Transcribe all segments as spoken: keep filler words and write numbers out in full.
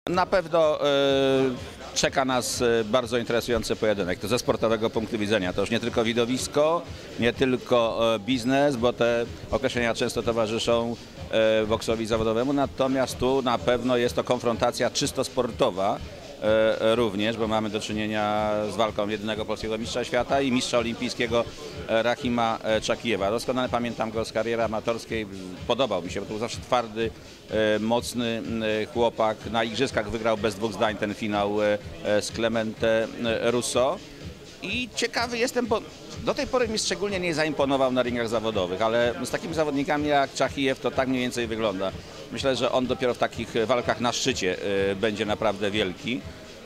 Na pewno y, czeka nas bardzo interesujący pojedynek. To ze sportowego punktu widzenia. To już nie tylko widowisko, nie tylko y, biznes, bo te określenia często towarzyszą y, boksowi zawodowemu. Natomiast tu na pewno jest to konfrontacja czysto sportowa. Również, bo mamy do czynienia z walką jedynego polskiego mistrza świata i mistrza olimpijskiego Rahima Czakijewa. Doskonale pamiętam go z kariery amatorskiej, podobał mi się, bo to był zawsze twardy, mocny chłopak. Na igrzyskach wygrał bez dwóch zdań ten finał z Clemente Russo. I ciekawy jestem, bo do tej pory mi szczególnie nie zaimponował na ringach zawodowych, ale z takimi zawodnikami jak Czakijew to tak mniej więcej wygląda. Myślę, że on dopiero w takich walkach na szczycie będzie naprawdę wielki.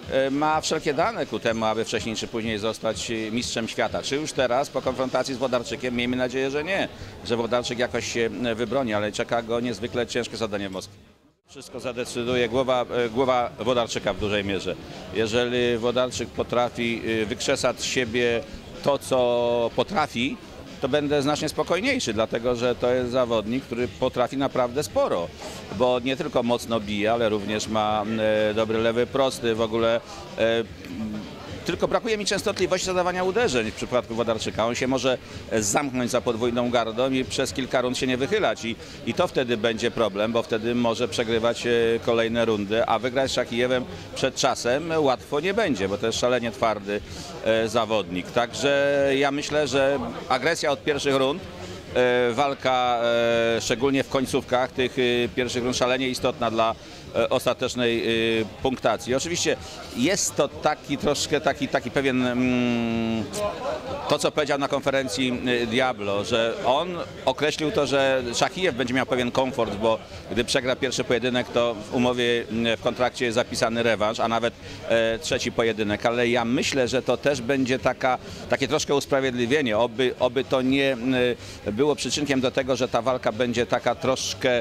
Ma wszelkie dane ku temu, aby wcześniej czy później zostać mistrzem świata. Czy już teraz po konfrontacji z Włodarczykiem? Miejmy nadzieję, że nie, że Włodarczyk jakoś się wybroni, ale czeka go niezwykle ciężkie zadanie w Moskwie. Wszystko zadecyduje głowa, głowa Włodarczyka w dużej mierze. Jeżeli Włodarczyk potrafi wykrzesać z siebie to, co potrafi, to będę znacznie spokojniejszy, dlatego że to jest zawodnik, który potrafi naprawdę sporo, bo nie tylko mocno bije, ale również ma dobry lewy prosty, w ogóle e, tylko brakuje mi częstotliwości zadawania uderzeń w przypadku Włodarczyka. On się może zamknąć za podwójną gardą i przez kilka rund się nie wychylać i, i to wtedy będzie problem, bo wtedy może przegrywać kolejne rundy, a wygrać z Czakijewem przed czasem łatwo nie będzie, bo to jest szalenie twardy e, zawodnik. Także ja myślę, że agresja od pierwszych rund, e, walka e, szczególnie w końcówkach tych e, pierwszych rund szalenie istotna dla ostatecznej y, punktacji. Oczywiście jest to taki troszkę taki, taki pewien mm, to, co powiedział na konferencji y, Diablo, że on określił to, że Czakijew będzie miał pewien komfort, bo gdy przegra pierwszy pojedynek, to w umowie, w kontrakcie jest zapisany rewanż, a nawet e, trzeci pojedynek, ale ja myślę, że to też będzie taka, takie troszkę usprawiedliwienie, oby, oby to nie y, było przyczynkiem do tego, że ta walka będzie taka troszkę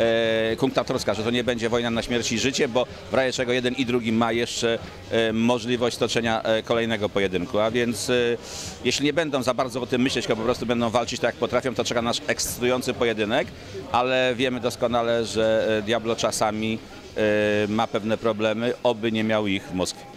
e, kunktatorska, że to nie będzie wojna na śmierć i życie, bo w razie czego jeden i drugi ma jeszcze e, możliwość stoczenia e, kolejnego pojedynku, a więc e, jeśli nie będą za bardzo o tym myśleć, tylko po prostu będą walczyć tak jak potrafią, to czeka nasz ekscytujący pojedynek, ale wiemy doskonale, że Diablo czasami e, ma pewne problemy, oby nie miał ich w Moskwie.